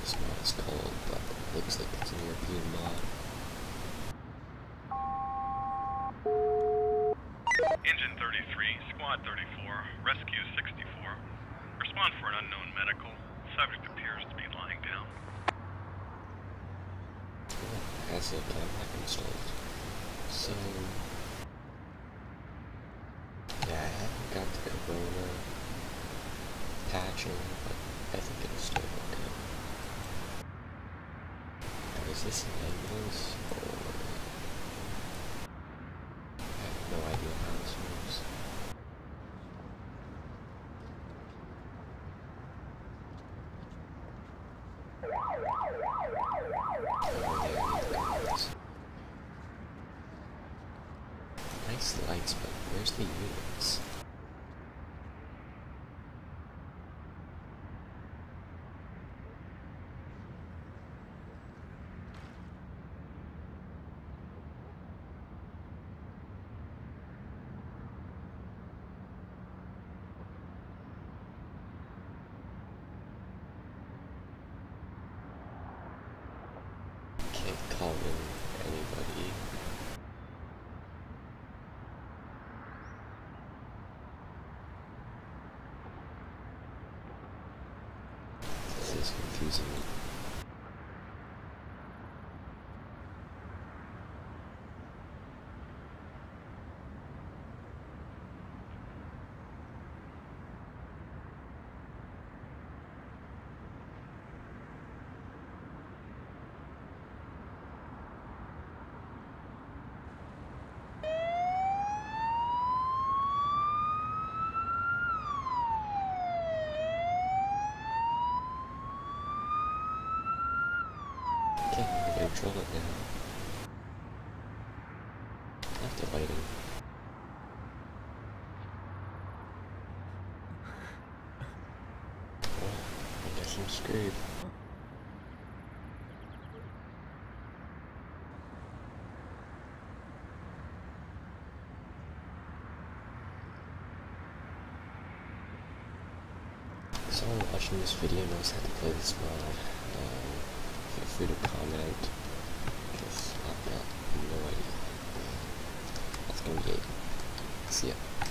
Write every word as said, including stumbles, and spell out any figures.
this mod is called, but it looks like it's an European mod. Engine thirty-three, Squad thirty-four, Rescue sixty-four. Respond for an unknown medical. Subject appears to be lying down. Oh, has a Cadillac installed. So, yeah, I haven't got the Corona patching, but I think it'll still work out. Now, is this an ambulance, or... I have no idea how this works. Nice lights, but where's the units? Can't call in anybody. This is confusing. Okay, I can control it now. After lighting. Well, I guess I'm screwed. Someone watching this video knows how to play this mod. Um, feel free to comment, because I've got no idea. That's gonna be it. See ya.